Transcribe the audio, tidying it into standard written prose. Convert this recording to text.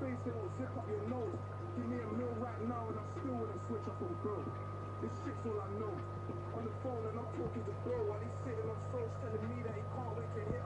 face, they won't zip up your nose. Give me a meal right now and I still wouldn't switch up on bro. This shit's all I know. On the phone and I'm talking to bro while he's sitting on social telling me that he can't wait to hit